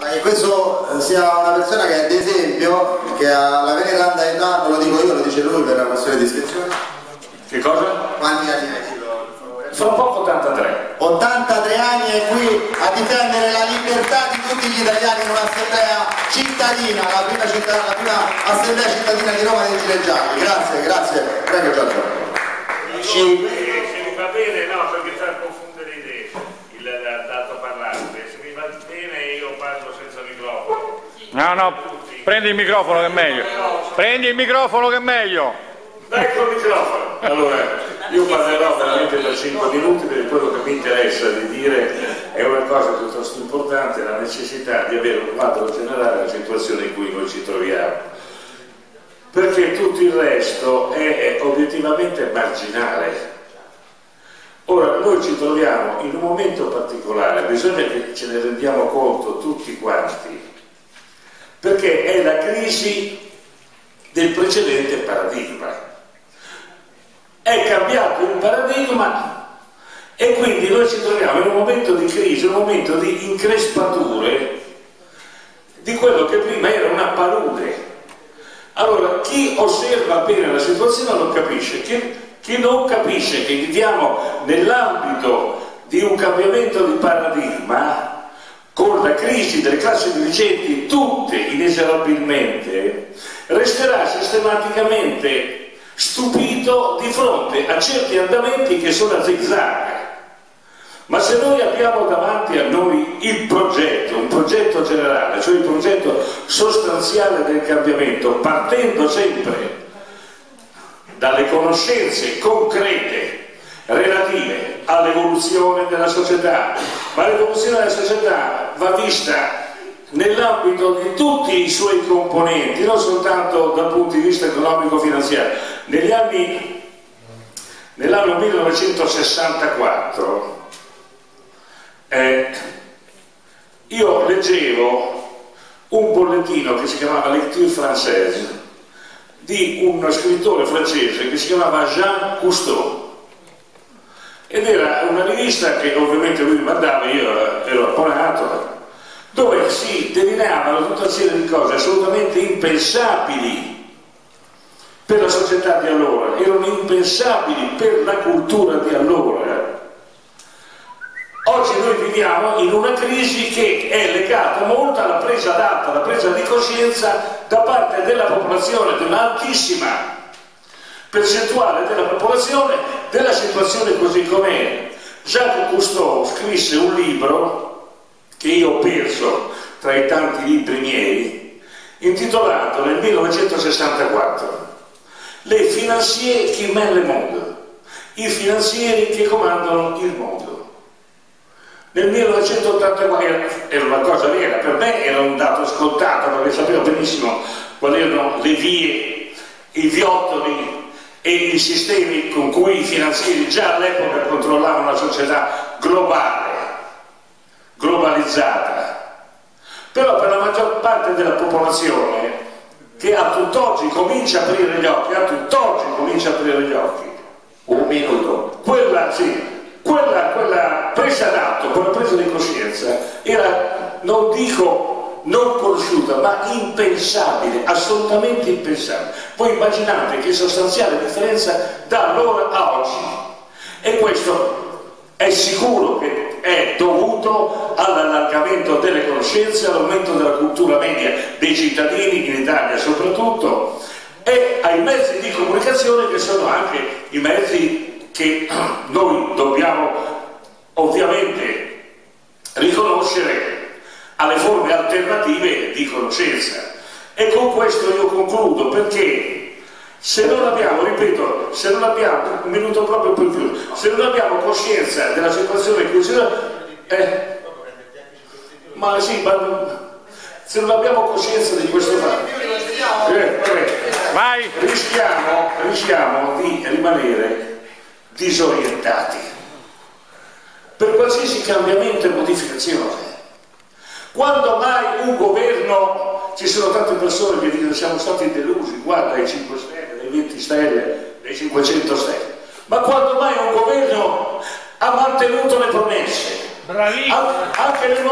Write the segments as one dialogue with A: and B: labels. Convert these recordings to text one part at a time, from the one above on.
A: che questo sia una persona che è ad esempio, che ha la veneranda età, non lo dico io, lo dice lui per la questione di iscrizione.
B: Che cosa?
A: Quanti anni hai?
B: Fra poco 83.
A: 83 anni è qui a difendere la libertà di tutti gli italiani in un'assemblea cittadina, la prima assemblea cittadina di Roma dei Gilet Gialli. Grazie, grazie. Prego Giorgio.
B: Se mi va bene, no, perché sta a confondere idee l'altoparlante. Se mi va bene io parlo senza microfono.
C: No, prendi il microfono che è meglio. Prendi il microfono che è meglio.
B: Ecco il microfono. Allora, io parlerò veramente per 5 minuti perché quello che mi interessa di dire è una cosa piuttosto importante, la necessità di avere un quadro generale della situazione in cui noi ci troviamo. Perché tutto il resto è obiettivamente marginale. Ora, noi ci troviamo in un momento particolare, bisogna che ce ne rendiamo conto tutti quanti, perché è la crisi del precedente paradigma. È cambiato il paradigma e quindi noi ci troviamo in un momento di crisi, un momento di increspature di quello che prima era una palude. Allora, chi osserva bene la situazione lo capisce, chi non capisce che viviamo nell'ambito di un cambiamento di paradigma, con la crisi delle classi dirigenti tutte inesorabilmente, resterà sistematicamente stupito di fronte a certi andamenti che sono a zigzag. Ma se noi abbiamo davanti a noi il progetto, un progetto generale, cioè il progetto sostanziale del cambiamento, partendo sempre dalle conoscenze concrete relative all'evoluzione della società, ma l'evoluzione della società va vista nell'ambito di tutti i suoi componenti, non soltanto dal punto di vista economico-finanziario. Nell'anno 1964 io leggevo un bollettino che si chiamava Lecture Française di uno scrittore francese che si chiamava Jean Cousteau, ed era una rivista che ovviamente lui mandava, io ero abbonato, dove si delineavano tutta una serie di cose assolutamente impensabili per la società di allora, erano impensabili per la cultura di allora. Oggi noi viviamo in una crisi che è legata molto alla presa d'atto, alla presa di coscienza da parte della popolazione, di un'altissima percentuale della popolazione, della situazione così com'è. Jacques Cousteau scrisse un libro che io ho perso tra i tanti libri miei, intitolato nel 1964 Les financiers qui mènent le monde, i finanzieri che comandano il mondo. Nel 1984 era una cosa vera, per me era un dato scontato perché sapevo benissimo quali erano le vie, i viottoli e i sistemi con cui i finanzieri già all'epoca controllavano la società globale, globalizzata. Però per la maggior parte della popolazione che a tutt'oggi comincia a aprire gli occhi, un minuto, quella presa d'atto, quella presa di coscienza era, non dico non conosciuta, ma impensabile, assolutamente impensabile. Voi immaginate che sostanziale differenza da allora a oggi, e questo è sicuro che è dovuto all'allargamento delle conoscenze, all'aumento della cultura media dei cittadini in Italia soprattutto, e ai mezzi di comunicazione che sono anche i mezzi che noi dobbiamo ovviamente riconoscere alle forme alternative di conoscenza. E con questo io concludo, perché se non abbiamo, ripeto, se non abbiamo, un minuto proprio per più, se non abbiamo coscienza della situazione in cui si ma sì, ma se non abbiamo coscienza di questo fatto, rischiamo di rimanere disorientati per qualsiasi cambiamento e modificazione. Quando mai un governo, ci sono tante persone che dicono siamo stati delusi, guarda i 5 Stelle, le 20 Stelle, le 500 Stelle, ma quando mai un governo ha mantenuto le promesse? anche nel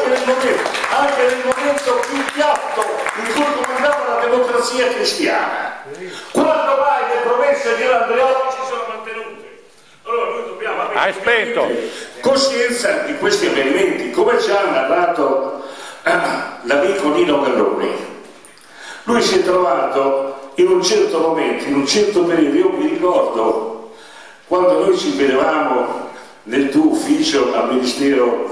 B: momento più piatto in cui comandava la democrazia cristiana. Quando mai le promesse di Andreotti si sono mantenute? Allora noi dobbiamo avere coscienza di questi avvenimenti, come ci ha narrato l'amico Nino Galloni. Lui si è trovato in un certo momento, in un certo periodo, io mi ricordo quando noi ci vedevamo nel tuo ufficio al Ministero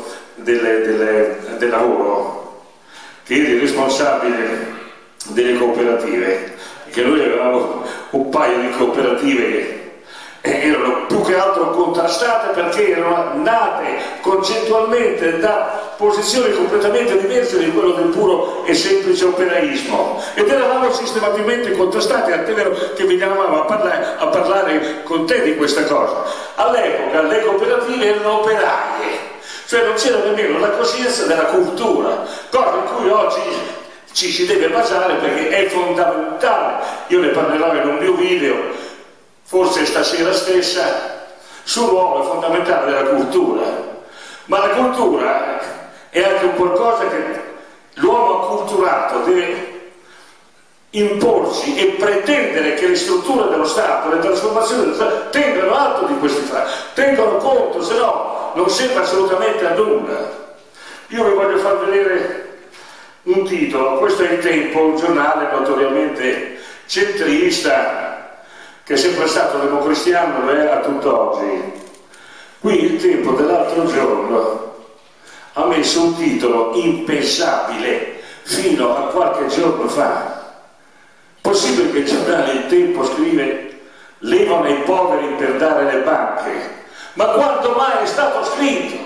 B: del Lavoro, che eri responsabile delle cooperative, che noi avevamo un paio di cooperative che erano più che altro contrastate perché erano nate concettualmente da posizioni completamente diverse di quello del puro e semplice operaismo, ed eravamo sistematicamente contrastati, tant'è vero che venivamo a parlare con te di questa cosa. All'epoca le cooperative erano operaie, cioè non c'era nemmeno la coscienza della cultura, cosa in cui oggi ci si deve basare perché è fondamentale. Io ne parlerò in un mio video, forse stasera stessa, sul ruolo fondamentale della cultura. Ma la cultura è anche un qualcosa che l'uomo acculturato deve imporsi e pretendere che le strutture dello Stato, le trasformazioni dello Stato tengano atto di questi fatti, tengano conto, se no non serve assolutamente a nulla. Io vi voglio far vedere un titolo. Questo è Il Tempo, un giornale notoriamente centrista che è sempre stato democristiano, lo è a tutt'oggi. Qui Il Tempo dell'altro giorno ha messo un titolo impensabile fino a qualche giorno fa. Possibile che il giornale Il Tempo scrive levano i poveri per dare le banche? Ma quando mai è stato scritto?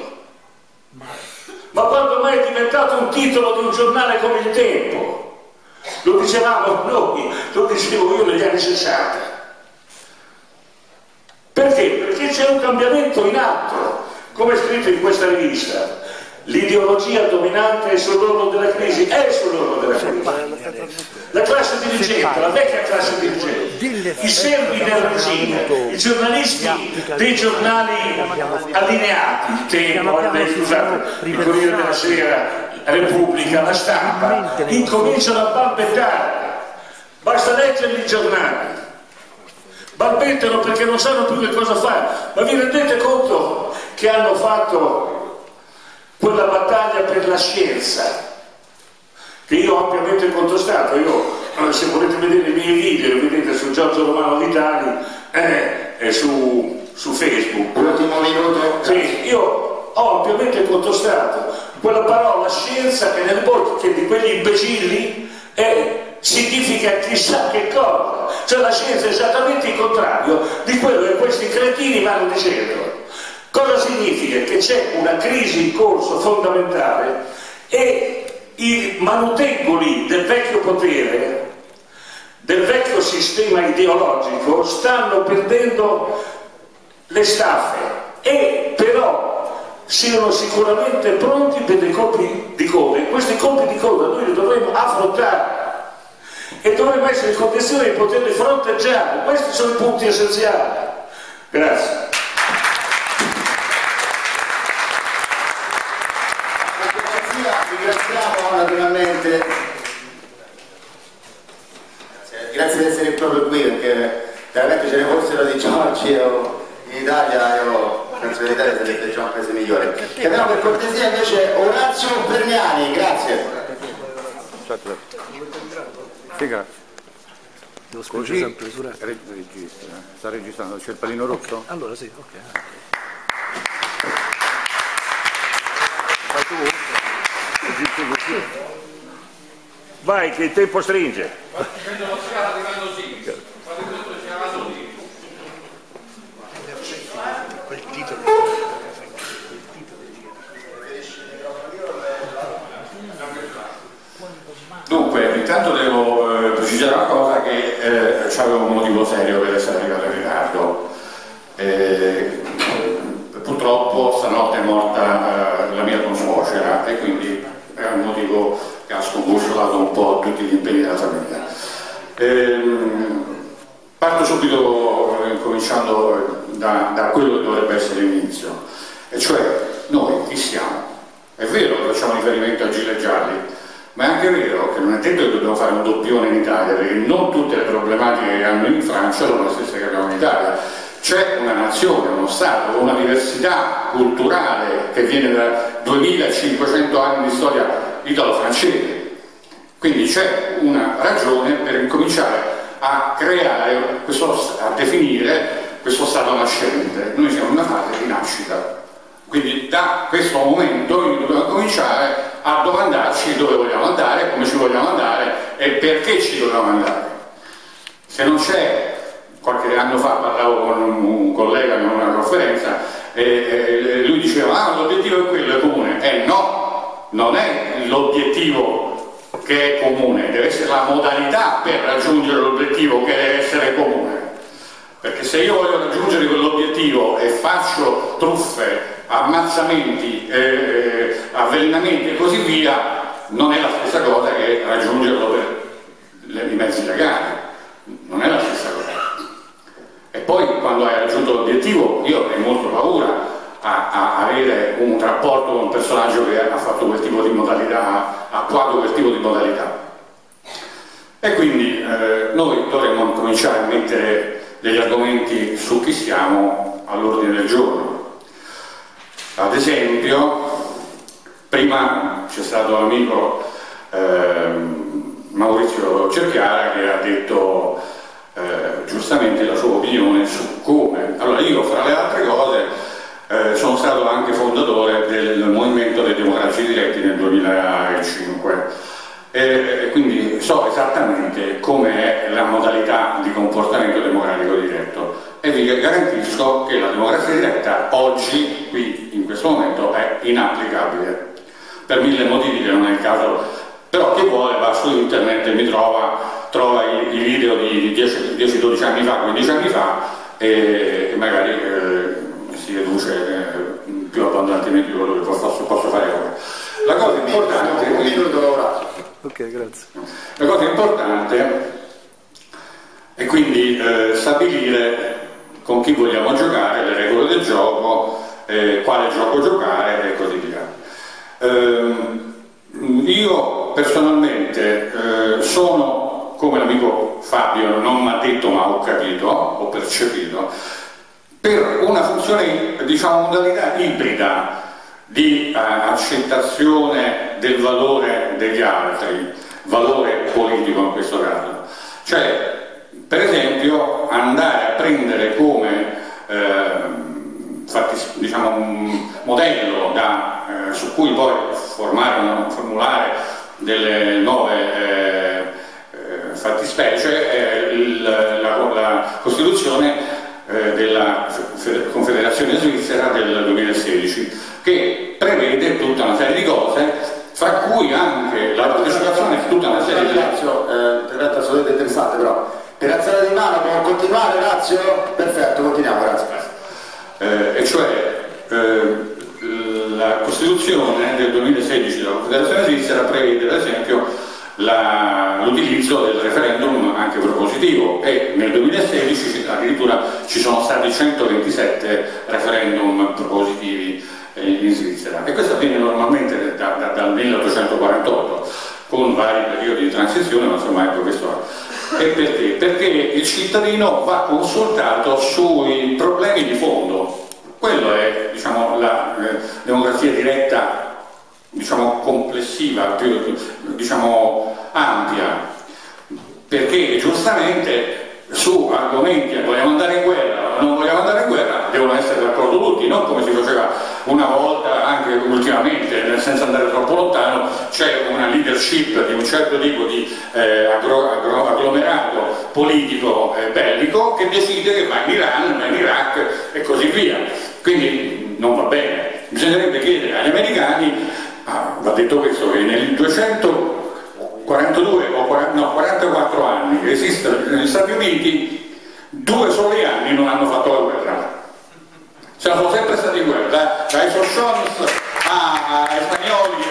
B: Ma quando mai è diventato un titolo di un giornale come Il Tempo? Lo dicevamo noi, lo dicevo io negli anni 60. Perché? Perché c'è un cambiamento in atto, come è scritto in questa rivista. L'ideologia dominante è sull'orlo della crisi, è sull'orlo della crisi. La classe dirigente, la vecchia classe dirigente, i servi del regime, i giornalisti dei giornali allineati, il Tempo, il Corriere della Sera, Repubblica, La Stampa, incominciano a balbettare. Basta leggere i giornali. Balbettano perché non sanno più che cosa fare. Ma vi rendete conto che hanno fatto quella battaglia per la scienza che io ho ampiamente contrastato? Io, se volete vedere i miei video, li vedete su Giorgio Romano Vitali e su Facebook.
A: L'ultimo minuto.
B: Sì, io ho ampiamente contrastato quella parola scienza che nel bocche di quegli imbecilli significa chissà che cosa. Cioè la scienza è esattamente il contrario di quello che questi cretini vanno dicendo. Cosa significa? Che c'è una crisi in corso fondamentale e i manutengoli del vecchio potere, del vecchio sistema ideologico, stanno perdendo le staffe, e però siano sicuramente pronti per dei colpi di coda, e questi colpi di coda noi li dovremo affrontare e dovremo essere in condizione di poterli fronteggiare. Questi sono i punti essenziali. Grazie.
A: Ringraziamo naturalmente, grazie di essere proprio qui, perché veramente ce ne fossero di Giorgi in Italia, io penso che l'Italia sarebbe già un paese migliore. Chiamiamo per cortesia invece Orazio Perniani, grazie.
C: Sì, grazie.
D: Così registra,
C: sta registrando, c'è il pallino rosso?
D: allora sì, ok.
C: Fai tu?
B: Vai che il tempo stringe.
D: Quel titolo.
E: Dunque, intanto devo precisare una cosa, che c'avevo un motivo serio per essere arrivato in ritardo. Purtroppo stanotte è morta la mia consuocera, e quindi è un motivo che ha scombussolato un po' tutti gli impegni della famiglia. Parto subito cominciando da quello che dovrebbe essere l'inizio, e cioè noi chi siamo? È vero che facciamo riferimento a gilet gialli, ma è anche vero che non è detto che dobbiamo fare un doppione in Italia, perché non tutte le problematiche che hanno in Francia sono le stesse che abbiamo in Italia. C'è una nazione, uno Stato, una diversità culturale che viene da 2500 anni di storia italo-francese. Quindi c'è una ragione per incominciare a creare, a definire questo Stato nascente. Noi siamo in una fase di nascita. Quindi da questo momento noi dobbiamo cominciare a domandarci dove vogliamo andare, come ci vogliamo andare e perché ci dobbiamo andare. Se non c'è, qualche anno fa parlavo con un collega in una conferenza e lui diceva l'obiettivo è quello, è comune. No, non è l'obiettivo che è comune, deve essere la modalità per raggiungere l'obiettivo che deve essere comune. Perché se io voglio raggiungere quell'obiettivo e faccio truffe, ammazzamenti, avvelenamenti e così via, non è la stessa cosa che raggiungerlo per i mezzi legali, non è la stessa cosa. E poi quando hai raggiunto l'obiettivo, io ho molto paura a avere un rapporto con un personaggio che ha fatto quel tipo di modalità, ha attuato quel tipo di modalità. E quindi noi dovremmo cominciare a mettere degli argomenti su chi siamo all'ordine del giorno. Ad esempio, prima c'è stato l'amico Maurizio Cerchiara che ha detto giustamente la sua opinione su come. Allora io, fra le altre cose, sono stato anche fondatore del Movimento dei Democratici Diretti nel 2005 e quindi so esattamente com'è la modalità di comportamento democratico diretto e vi garantisco che la democrazia diretta oggi, qui in questo momento, è inapplicabile per mille motivi che non è il caso, però chi vuole va su internet e mi trova i video di 10-12 anni fa, 15 anni fa e magari si deduce più abbondantemente di quello che posso fare ora. La cosa importante
D: Ok, grazie.
E: La cosa importante è quindi stabilire con chi vogliamo giocare, le regole del gioco, quale gioco giocare e così via. Io personalmente sono, come l'amico Fabio non mi ha detto ma ho capito, ho percepito, per una funzione, diciamo, modalità ibrida di accettazione del valore degli altri, valore politico in questo caso. Cioè, per esempio, andare a prendere come diciamo, un modello su cui poi formulare delle nuove fattispecie la Costituzione della Confederazione Svizzera del 2016, che prevede tutta una serie di cose, fra cui anche la partecipazione a tutta una serie di
A: intervento assolutamente interessante, però per alzare di mano può continuare, Lazio? Perfetto, continuiamo, grazie.
E: E cioè la Costituzione del 2016 della Confederazione Svizzera prevede ad esempio l'utilizzo del referendum anche propositivo e nel 2016 addirittura ci sono stati 127 referendum propositivi in Svizzera e questo avviene normalmente dal 1848 con vari periodi di transizione, ma insomma ecco questo è. E perché? Perché il cittadino va consultato sui problemi di fondo. Quello è, diciamo, la democrazia diretta, diciamo, complessiva, più, diciamo, ampia, perché giustamente su argomenti vogliamo andare in guerra o non vogliamo andare in guerra devono essere d'accordo tutti, non come si faceva una volta, anche ultimamente, senza andare troppo lontano, c'è una leadership di un certo tipo di agglomerato politico bellico che decide che va in Iran, va in Iraq e così via. Quindi non va bene. Bisognerebbe chiedere agli americani, va detto questo, che nel 242 o 44 anni che esistono negli Stati Uniti, 2 soli anni non hanno fatto la guerra. Siamo sempre stati in guerra, dai Sochons ai spagnoli,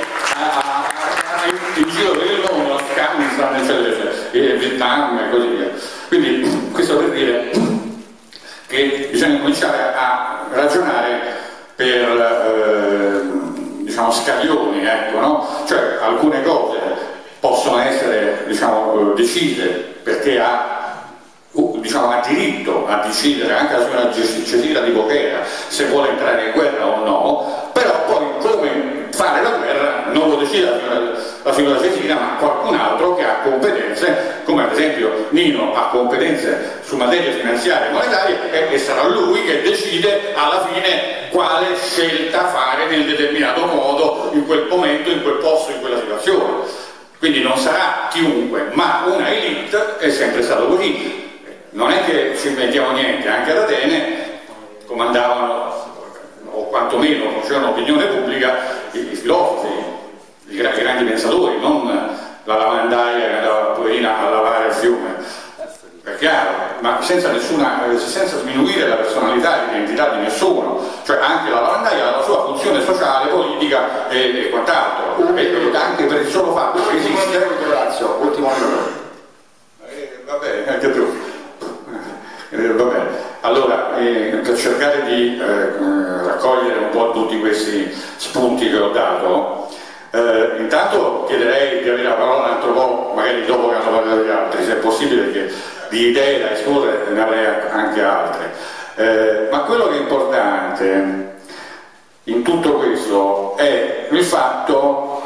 E: in giro per il mondo, Afghanistan, eccetera, Vietnam e così via. Quindi questo per dire che bisogna cominciare a ragionare per diciamo, scaglioni, ecco, no? Cioè alcune cose possono essere diciamo, decise perché ha diritto a decidere anche la signora Cecilia di Voghera se vuole entrare in guerra o no, però poi come fare la guerra non lo decide la signora Cecilia, ma qualcun altro che ha competenze, come ad esempio Nino ha competenze su materie finanziarie e monetarie, e sarà lui che decide alla fine quale scelta fare nel determinato modo, in quel momento, in quel posto, in quella situazione. Quindi non sarà chiunque, ma una elite. È sempre stato così. Non è che ci inventiamo niente, anche ad Atene comandavano, o quantomeno facevano opinione pubblica, i filosofi, i grandi pensatori, non la lavandaia che andava poverina a lavare il fiume. È chiaro, ma senza sminuire la personalità e l'identità di nessuno. Cioè anche la lavandaia ha la sua funzione sociale, politica e quant'altro. E anche per il solo fatto che esiste.
A: Ultimo minuto.
E: Va bene, anche tu. Va bene, allora per cercare di raccogliere un po' tutti questi spunti che ho dato, intanto chiederei di avere la parola un altro po', magari dopo che hanno parlato gli altri, se è possibile, perché di idee da esporre ne avrei anche altre. Ma quello che è importante in tutto questo è il fatto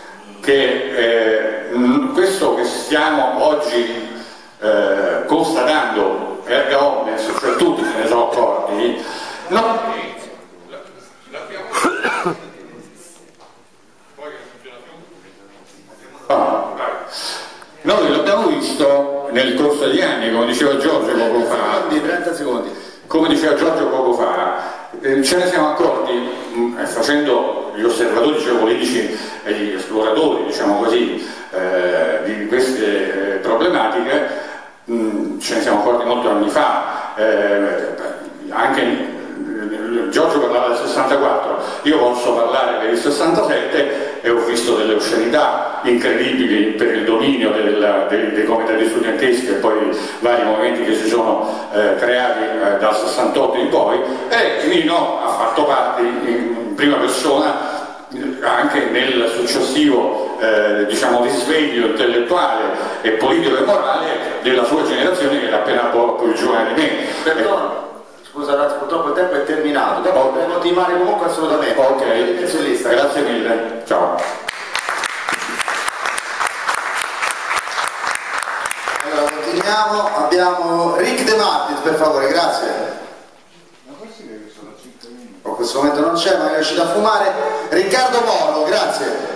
E: che questo che stiamo oggi constatando erga omnes, cioè tutti se ne sono accorti, noi l'abbiamo visto nel corso degli anni, come diceva Giorgio poco fa.
A: 30 secondi.
E: Come diceva Giorgio poco fa, ce ne siamo accorti facendo gli osservatori geopolitici e gli esploratori, diciamo così, di queste problematiche. Ce ne siamo accorti molti anni fa, anche Giorgio parlava del 64, io posso parlare per il 67 e ho visto delle oscenità incredibili per il dominio dei comitati studenteschi e poi vari movimenti che si sono creati dal 68 in poi, e Nino ha fatto parte in prima persona anche nel successivo diciamo risveglio intellettuale e politico e morale della sua generazione, che era appena un po' più giovane di me.
A: Perdono, scusa ragazzi, purtroppo il tempo è terminato, dopo potremo continuare comunque assolutamente.
E: Ok, grazie mille, ciao.
A: Allora continuiamo, abbiamo Rick De Martins, per favore, grazie. In questo momento non c'è, ma è uscito a fumare. Riccardo Moro, grazie.